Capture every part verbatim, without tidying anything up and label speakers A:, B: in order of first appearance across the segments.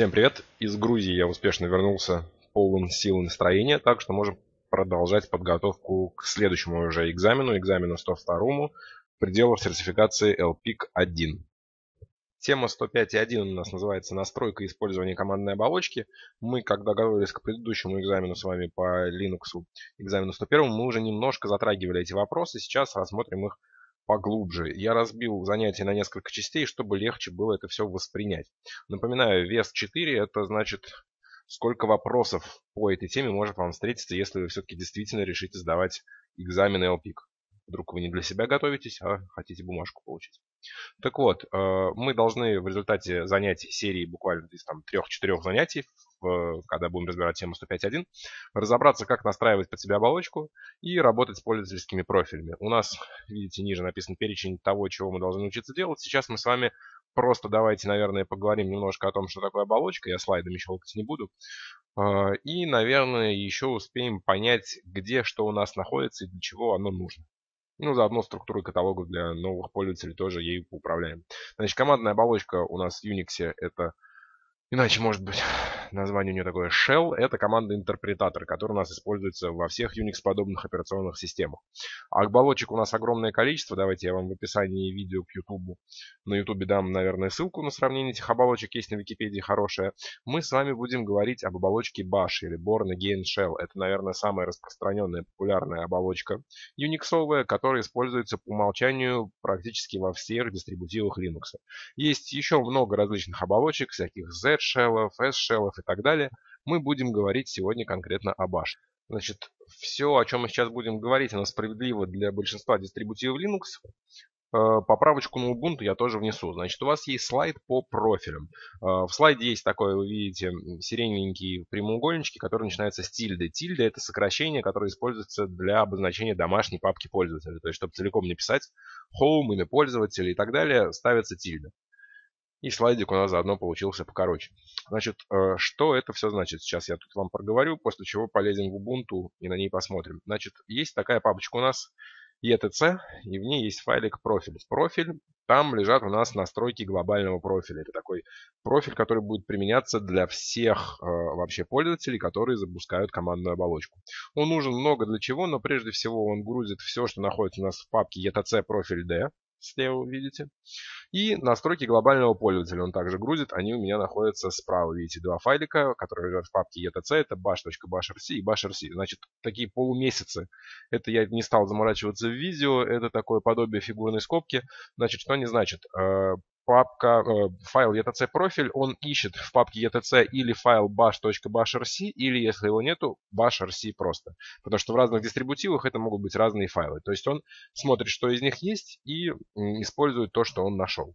A: Всем привет! Из Грузии я успешно вернулся полон сил и настроения, так что можем продолжать подготовку к следующему уже экзамену, экзамену сто второму, пределов сертификации эл пик один. Тема сто пять точка один у нас называется «Настройка и использование командной оболочки». Мы, когда готовились к предыдущему экзамену с вами по Linux, экзамену сто один, мы уже немножко затрагивали эти вопросы, сейчас рассмотрим их поглубже. Я разбил занятие на несколько частей, чтобы легче было это все воспринять. Напоминаю, вес четыре, это значит, сколько вопросов по этой теме может вам встретиться, если вы все-таки действительно решите сдавать экзамен эл пик. Вдруг вы не для себя готовитесь, а хотите бумажку получить. Так вот, мы должны в результате занятий серии буквально из трех-четырех занятий, когда будем разбирать тему сто пять точка один, разобраться, как настраивать под себя оболочку и работать с пользовательскими профилями. У нас, видите, ниже написан перечень того, чего мы должны научиться делать. Сейчас мы с вами просто давайте, наверное, поговорим немножко о том, что такое оболочка. Я слайдами щелкать не буду. И, наверное, еще успеем понять, где что у нас находится и для чего оно нужно. Ну, заодно структуры каталогов для новых пользователей тоже ею поуправляем. Значит, командная оболочка у нас в Unix это, иначе может быть название у нее такое, Shell. Это команда-интерпретатор, который у нас используется во всех Unix-подобных операционных системах. А оболочек у нас огромное количество. Давайте я вам в описании видео к YouTube. На YouTube дам, наверное, ссылку на сравнение этих оболочек. Есть на Википедии хорошая. Мы с вами будем говорить об оболочке Bash или Born Again Shell. Это, наверное, самая распространенная, популярная оболочка Unix-овая, которая используется по умолчанию практически во всех дистрибутивах Linux. Есть еще много различных оболочек, всяких Z-Shell, S-Shell и так далее. Мы будем говорить сегодня конкретно о Bash. Значит, все, о чем мы сейчас будем говорить, оно справедливо для большинства дистрибутивов Linux. Поправочку на Ubuntu я тоже внесу. Значит, у вас есть слайд по профилям. В слайде есть такое, вы видите, сиреневенькие прямоугольнички, которые начинаются с тильды. Тильда — это сокращение, которое используется для обозначения домашней папки пользователя. То есть, чтобы целиком не писать home, имя пользователя и так далее, ставится тильда. И слайдик у нас заодно получился покороче. Значит, что это все значит? Сейчас я тут вам проговорю, после чего полезем в Ubuntu и на ней посмотрим. Значит, есть такая папочка у нас etc, и в ней есть файлик профиль. Профиль, там лежат у нас настройки глобального профиля. Это такой профиль, который будет применяться для всех э, вообще пользователей, которые запускают командную оболочку. Он нужен много для чего, но прежде всего он грузит все, что находится у нас в папке etc профиль D. Слева видите. И настройки глобального пользователя он также грузит. Они у меня находятся справа. Видите, два файлика, которые лежат в папке etc. Это bash.bashrc и bashrc. Значит, такие полумесяцы. Это я не стал заморачиваться в видео. Это такое подобие фигурной скобки. Значит, что они значат? Папка, файл etc профиль, он ищет в папке etc или файл bash.bashrc, или, если его нету, bashrc просто. Потому что в разных дистрибутивах это могут быть разные файлы. То есть он смотрит, что из них есть, и использует то, что он нашел.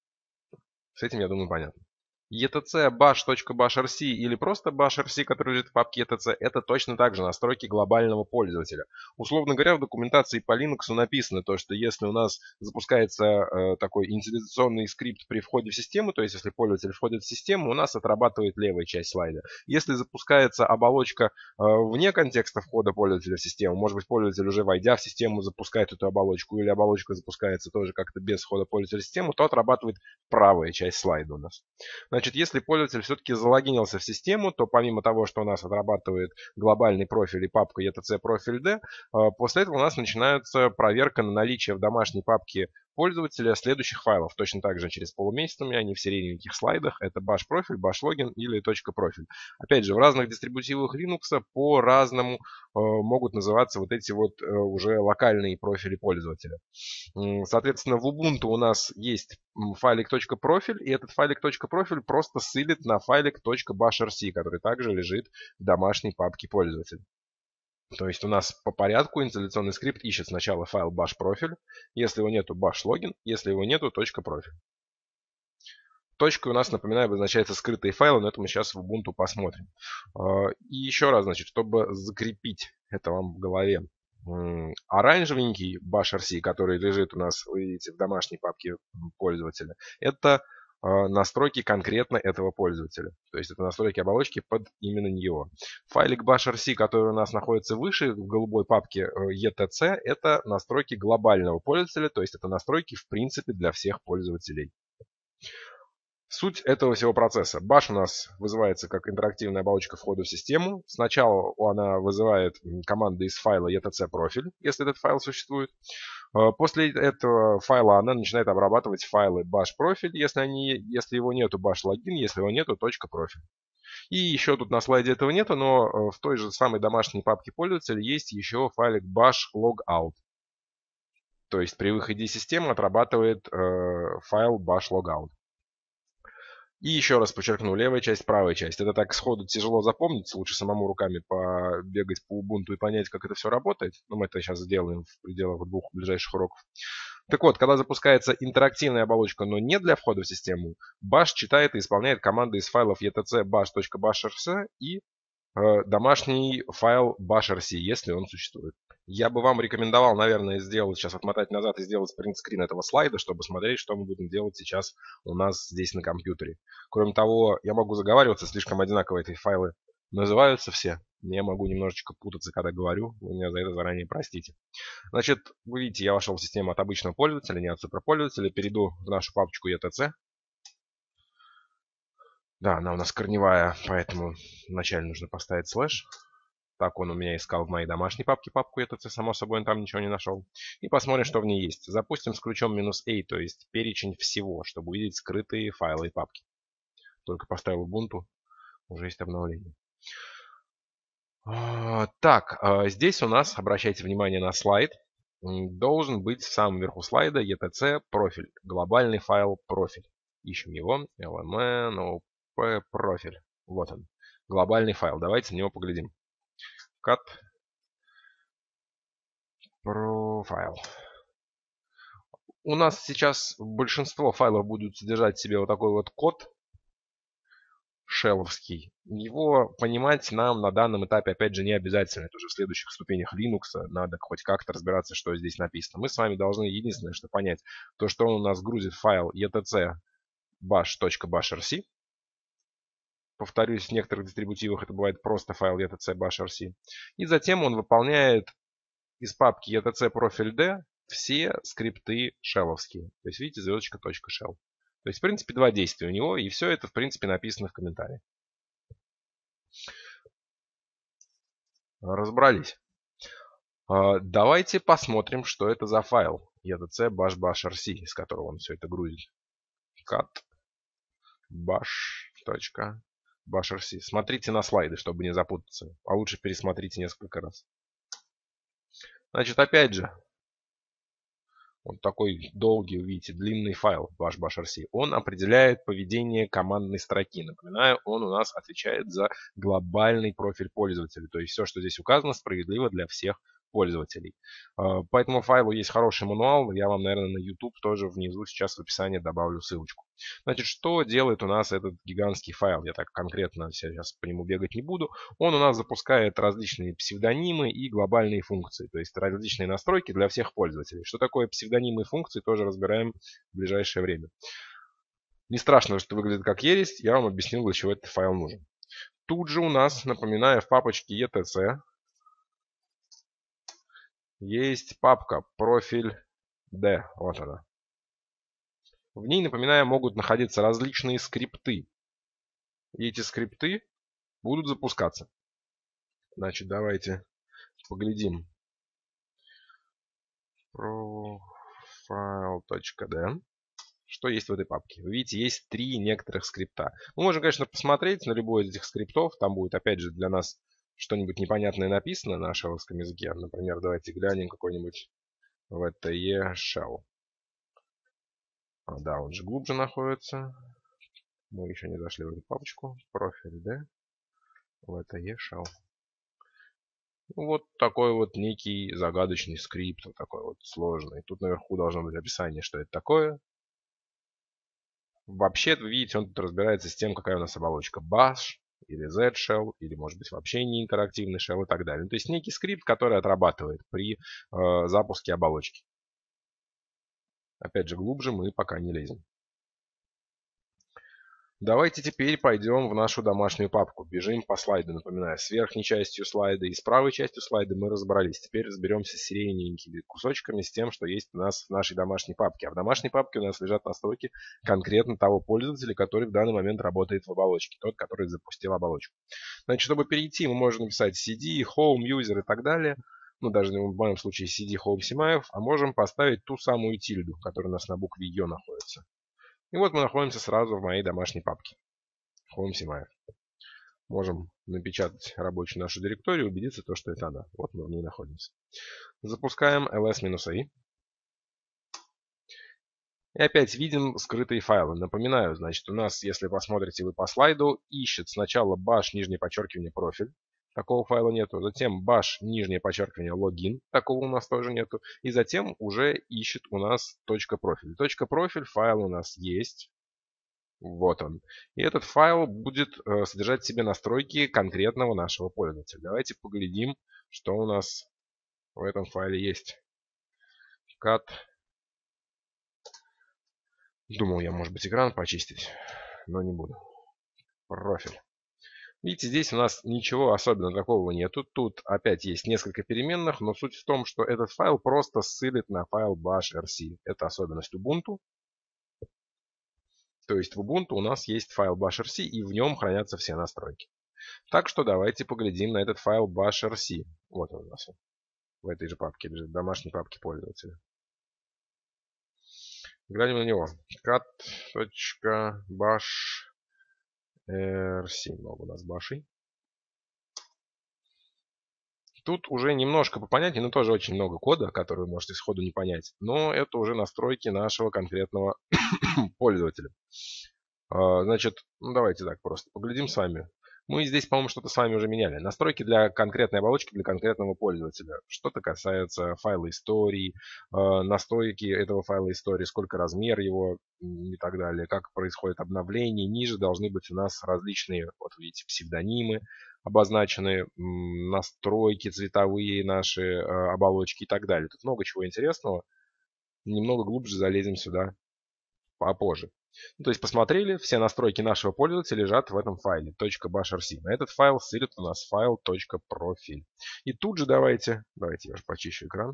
A: С этим, я думаю, понятно. etc bash.bashrc или просто bashrc, который лежит в папке etc, это точно так же настройки глобального пользователя. Условно говоря, в документации по Linux написано то, что если у нас запускается э, такой инициализационный скрипт при входе в систему, то есть если пользователь входит в систему, у нас отрабатывает левая часть слайда. Если запускается оболочка э, вне контекста входа пользователя в систему, может быть, пользователь уже войдя в систему запускает эту оболочку, или оболочка запускается тоже как-то без входа пользователя в систему, то отрабатывает правая часть слайда у нас. Значит, если пользователь все-таки залогинился в систему, то помимо того, что у нас отрабатывает глобальный профиль и папка etc профиль D, после этого у нас начинается проверка на наличие в домашней папке пользователя следующих файлов. Точно так же через полумесяц у меня они в сиреневеньких слайдах. Это bash профиль, bash логин или .профиль. Опять же, в разных дистрибутивах Linux по-разному э, могут называться вот эти вот э, уже локальные профили пользователя. Соответственно, в Ubuntu у нас есть файлик .профиль, и этот файлик .профиль просто ссылит на файлик .bashrc, который также лежит в домашней папке пользователя. То есть у нас по порядку инициализационный скрипт ищет сначала файл bash профиль, если его нету bash логин, если его нету .профиль. Точкой у нас, напоминаю, обозначается скрытые файлы, но это мы сейчас в Ubuntu посмотрим. И еще раз, значит, чтобы закрепить это вам в голове. Оранжевенький bashrc, который лежит у нас, вы видите, в домашней папке пользователя, это настройки конкретно этого пользователя. То есть это настройки оболочки под именно него. Файлик bashrc, который у нас находится выше в голубой папке etc, это настройки глобального пользователя, то есть это настройки в принципе для всех пользователей. Суть этого всего процесса. Bash у нас вызывается как интерактивная оболочка входа в систему. Сначала она вызывает команды из файла etc-профиль, если этот файл существует. После этого файла она начинает обрабатывать файлы bash-профиль, если, они, если его нету bash-логин, если его нету .профиль. И еще тут на слайде этого нету, но в той же самой домашней папке пользователя есть еще файлик bash-logout. То есть при выходе из системы отрабатывает э, файл bash-logout. И еще раз подчеркну, левая часть, правая часть. Это так сходу тяжело запомнить, лучше самому руками побегать по Ubuntu и понять, как это все работает. Но мы это сейчас сделаем в пределах двух ближайших уроков. Так вот, когда запускается интерактивная оболочка, но не для входа в систему, Bash читает и исполняет команды из файлов etc bash.bashrc и э, домашний файл bashrc, если он существует. Я бы вам рекомендовал, наверное, сделать сейчас, отмотать назад и сделать принтскрин этого слайда, чтобы смотреть, что мы будем делать сейчас у нас здесь на компьютере. Кроме того, я могу заговариваться, слишком одинаково эти файлы называются все. Я могу немножечко путаться, когда говорю. Вы меня за это заранее простите. Значит, вы видите, я вошел в систему от обычного пользователя, не от суперпользователя. Перейду в нашу папочку etc. Да, она у нас корневая, поэтому вначале нужно поставить слэш. Так он у меня искал в моей домашней папке папку etc. Само собой, он там ничего не нашел. И посмотрим, что в ней есть. Запустим с ключом минус A, то есть перечень всего, чтобы увидеть скрытые файлы и папки. Только поставил Ubuntu, уже есть обновление. Так, здесь у нас, обращайте внимание на слайд, должен быть в самом верху слайда etc профиль, глобальный файл профиль. Ищем его, lmn op профиль. Вот он, глобальный файл. Давайте на него поглядим. Cut profile. У нас сейчас большинство файлов будут содержать в себе вот такой вот код шелловский. Его понимать нам на данном этапе, опять же, не обязательно. Это уже в следующих ступенях Linux надо хоть как-то разбираться, что здесь написано. Мы с вами должны единственное, что понять, то, что он у нас грузит файл etc bash.bashrc. Повторюсь, в некоторых дистрибутивах это бывает просто файл etc bashrc. И затем он выполняет из папки etc профиль d все скрипты шелловские. То есть, видите, звездочка .shell. То есть, в принципе, два действия у него, и все это, в принципе, написано в комментариях. Разобрались. Давайте посмотрим, что это за файл etc bash.bashrc, из которого он все это грузит. Cut bash.bashrc. Смотрите на слайды, чтобы не запутаться. А лучше пересмотрите несколько раз. Значит, опять же, вот такой долгий, видите, длинный файл bash.bashrc. Он определяет поведение командной строки. Напоминаю, он у нас отвечает за глобальный профиль пользователя. То есть все, что здесь указано, справедливо для всех пользователей. По этому файлу есть хороший мануал. Я вам, наверное, на YouTube тоже внизу сейчас в описании добавлю ссылочку. Значит, что делает у нас этот гигантский файл? Я так конкретно сейчас по нему бегать не буду. Он у нас запускает различные псевдонимы и глобальные функции. То есть различные настройки для всех пользователей. Что такое псевдонимы и функции, тоже разбираем в ближайшее время. Не страшно, что выглядит как ересь. Я вам объяснил, для чего этот файл нужен. Тут же у нас, напоминаю, в папочке etc есть папка профиль D. Вот она. В ней, напоминаю, могут находиться различные скрипты. И эти скрипты будут запускаться. Значит, давайте поглядим. Profile.d. Что есть в этой папке? Вы видите, есть три некоторых скрипта. Мы можем, конечно, посмотреть на любой из этих скриптов. Там будет, опять же, для нас что-нибудь непонятное написано на шелловском языке. Например, давайте глянем какой-нибудь ви ти и shell. А, да, он же глубже находится. Мы еще не зашли в эту папочку. Профиль, да? ви ти и shell. Вот такой вот некий загадочный скрипт. Вот такой вот сложный. Тут наверху должно быть описание, что это такое. Вообще, вы видите, он тут разбирается с тем, какая у нас оболочка. Bash или Z-shell, или может быть вообще не интерактивный shell и так далее. Ну, то есть некий скрипт, который отрабатывает при э, запуске оболочки. Опять же, глубже мы пока не лезем. Давайте теперь пойдем в нашу домашнюю папку. Бежим по слайду, напоминаю. С верхней частью слайда и с правой частью слайда мы разобрались. Теперь разберемся с сиреневенькими кусочками, с тем, что есть у нас в нашей домашней папке. А в домашней папке у нас лежат настройки конкретно того пользователя, который в данный момент работает в оболочке. Тот, который запустил оболочку. Значит, чтобы перейти, мы можем написать cd, home, user и так далее. Ну, даже в моем случае cd, home, симаев. А можем поставить ту самую тильду, которая у нас на букве Ё находится. И вот мы находимся сразу в моей домашней папке. Home Симаев. Можем напечатать рабочую нашу директорию и убедиться, то, что это она. Вот мы в ней находимся. Запускаем ls-a. И опять видим скрытые файлы. Напоминаю, значит, у нас, если посмотрите вы по слайду, ищет сначала bash, нижнее подчеркивание, профиль. Такого файла нету. Затем bash, нижнее подчеркивание, логин. Такого у нас тоже нету. И затем уже ищет у нас .профиль. .профиль файл у нас есть. Вот он. И этот файл будет э, содержать в себе настройки конкретного нашего пользователя. Давайте поглядим, что у нас в этом файле есть. Cat. Думал я, может быть, экран почистить, но не буду. Профиль. Видите, здесь у нас ничего особенного такого нету. Тут опять есть несколько переменных, но суть в том, что этот файл просто ссылит на файл bash.rc. Это особенность Ubuntu. То есть в Ubuntu у нас есть файл bash.rc, и в нем хранятся все настройки. Так что давайте поглядим на этот файл bash.rc. Вот он у нас. В этой же папке лежит, в домашней папке пользователя. Глянем на него. cat.bash.rc. Много у нас башей. Тут уже немножко попонятнее, но тоже очень много кода, который вы можете сходу не понять. Но это уже настройки нашего конкретного пользователя. Значит, ну давайте так просто поглядим с вами. Мы здесь, по-моему, что-то с вами уже меняли. Настройки для конкретной оболочки, для конкретного пользователя. Что-то касается файла истории, настройки этого файла истории, сколько размер его и так далее, как происходит обновление. Ниже должны быть у нас различные, вот видите, псевдонимы обозначены, настройки цветовые наши, оболочки и так далее. Тут много чего интересного. Немного глубже залезем сюда попозже. Ну, то есть посмотрели, все настройки нашего пользователя лежат в этом файле .bash.rc. На этот файл ссылит у нас файл .profile. И тут же давайте, давайте я же почищу экран.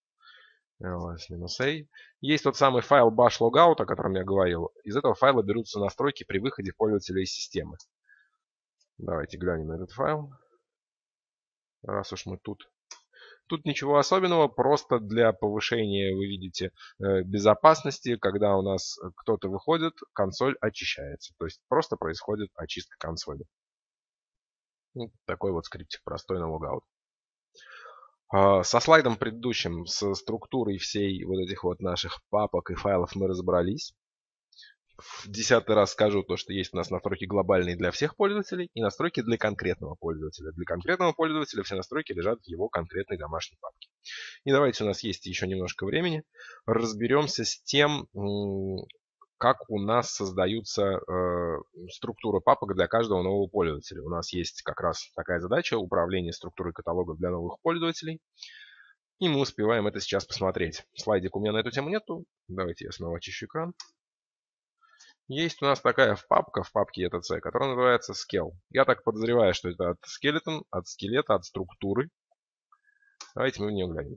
A: ls-a. Есть тот самый файл bash.logout, о котором я говорил. Из этого файла берутся настройки при выходе пользователя из системы. Давайте глянем на этот файл. Раз уж мы тут. Тут ничего особенного, просто для повышения, вы видите, безопасности, когда у нас кто-то выходит, консоль очищается. То есть просто происходит очистка консоли. Вот такой вот скриптик простой на логаут. Со слайдом предыдущим, с структурой всей вот этих вот наших папок и файлов мы разобрались. В десятый раз скажу то, что есть у нас настройки глобальные для всех пользователей и настройки для конкретного пользователя. Для конкретного пользователя все настройки лежат в его конкретной домашней папке. И давайте, у нас есть еще немножко времени, разберемся с тем, как у нас создаются э, структуры папок для каждого нового пользователя. У нас есть как раз такая задача — управление структурой каталога для новых пользователей. И мы успеваем это сейчас посмотреть. Слайдик у меня на эту тему нету. Давайте я снова очищу экран. Есть у нас такая папка в папке etc, которая называется Scale. Я так подозреваю, что это от skeleton, от скелета, от структуры. Давайте мы в нее глянем.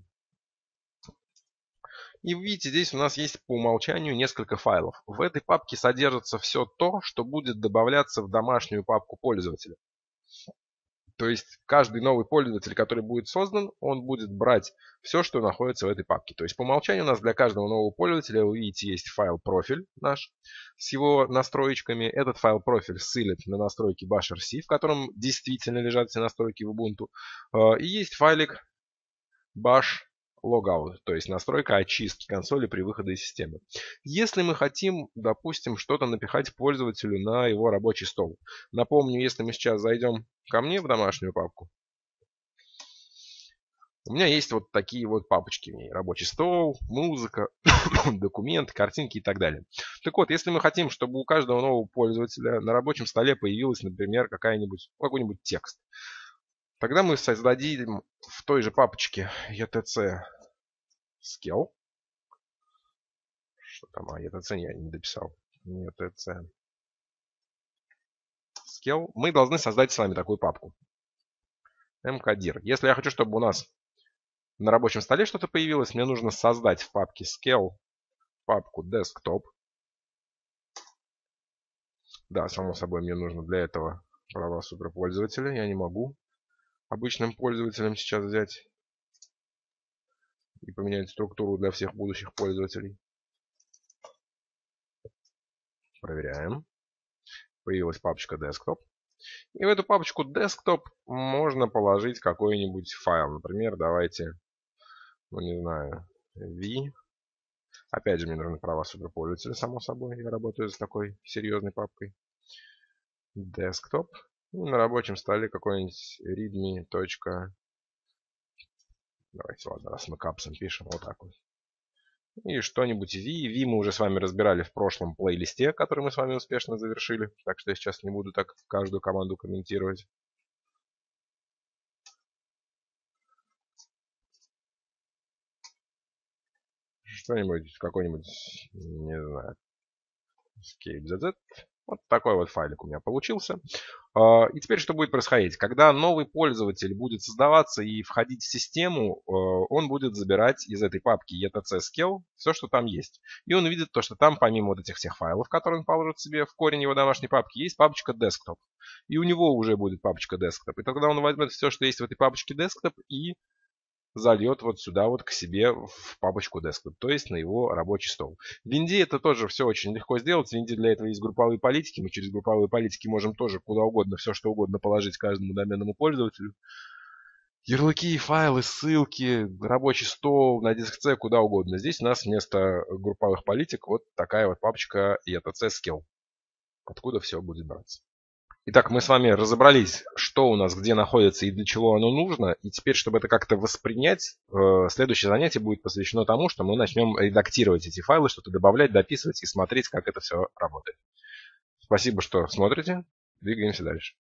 A: И видите, здесь у нас есть по умолчанию несколько файлов. В этой папке содержится все то, что будет добавляться в домашнюю папку пользователя. То есть каждый новый пользователь, который будет создан, он будет брать все, что находится в этой папке. То есть по умолчанию у нас для каждого нового пользователя, вы видите, есть файл профиль наш с его настроечками. Этот файл профиль ссылит на настройки bash.rc, в котором действительно лежат все настройки в Ubuntu. И есть файлик bash.logout, то есть настройка очистки консоли при выходе из системы. Если мы хотим, допустим, что-то напихать пользователю на его рабочий стол. Напомню, если мы сейчас зайдем ко мне в домашнюю папку, у меня есть вот такие вот папочки в ней. Рабочий стол, музыка, документы, картинки и так далее. Так вот, если мы хотим, чтобы у каждого нового пользователя на рабочем столе появилась, например, какая-нибудь, какой-нибудь текст, тогда мы создадим в той же папочке etc scale. Что там? А, etc я не дописал. etc. scale, мы должны создать с вами такую папку. mkdir. Если я хочу, чтобы у нас на рабочем столе что-то появилось, мне нужно создать в папке scale папку desktop. Да, само собой, мне нужно для этого права суперпользователя. Я не могу обычным пользователям сейчас взять и поменять структуру для всех будущих пользователей. Проверяем. Появилась папочка desktop. И в эту папочку desktop можно положить какой-нибудь файл. Например, давайте, ну не знаю, v. Опять же, мне нужны права суперпользователя, само собой. Я работаю с такой серьезной папкой. Desktop. И на рабочем столе какой-нибудь readme. Давайте, ладно, раз мы капсом пишем, вот так вот. И что-нибудь V. V мы уже с вами разбирали в прошлом плейлисте, который мы с вами успешно завершили. Так что я сейчас не буду так каждую команду комментировать. Что-нибудь, какой-нибудь, не знаю, escape.zz. Вот такой вот файлик у меня получился. И теперь что будет происходить? Когда новый пользователь будет создаваться и входить в систему, он будет забирать из этой папки etc.scale все, что там есть. И он видит то, что там помимо вот этих всех файлов, которые он положит себе в корень его домашней папки, есть папочка desktop. И у него уже будет папочка desktop. И тогда он возьмет все, что есть в этой папочке desktop, и зальет вот сюда вот к себе в папочку desktop, то есть на его рабочий стол. В Винде это тоже все очень легко сделать. В Винде для этого есть групповые политики. Мы через групповые политики можем тоже куда угодно, все что угодно положить каждому доменному пользователю. Ярлыки, файлы, ссылки, рабочий стол, на диск C, куда угодно. Здесь у нас вместо групповых политик вот такая вот папочка etc.scale, откуда все будет браться. Итак, мы с вами разобрались, что у нас где находится и для чего оно нужно. И теперь, чтобы это как-то воспринять, следующее занятие будет посвящено тому, что мы начнем редактировать эти файлы, что-то добавлять, дописывать и смотреть, как это все работает. Спасибо, что смотрите. Двигаемся дальше.